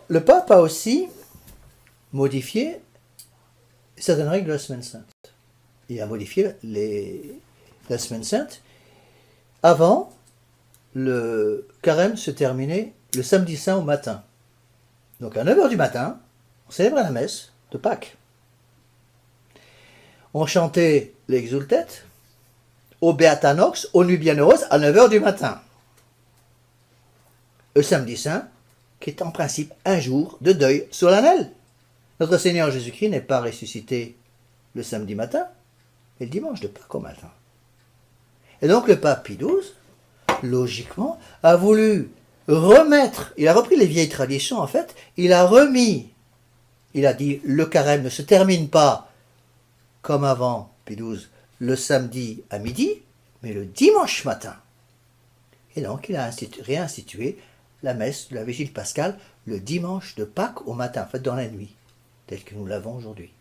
le pape a aussi modifié certaines règles de la semaine sainte. Il a modifié la semaine sainte. Avant, le carême se terminait le samedi saint au matin. Donc à 9 h du matin, on célébrait la messe de Pâques. On chantait l'exultet, au Beata Nox, au Nubianos, à 9 h du matin. Le samedi saint, qui est en principe un jour de deuil solennel. Notre Seigneur Jésus-Christ n'est pas ressuscité le samedi matin, mais le dimanche de Pâques au matin. Et donc le pape Pie XII, logiquement, a voulu remettre, il a repris les vieilles traditions en fait, il a dit le carême ne se termine pas comme avant Pie XII, le samedi à midi, mais le dimanche matin. Et donc il a réinstitué la messe de la Vigile pascale le dimanche de Pâques au matin, en fait dans la nuit, telle que nous l'avons aujourd'hui.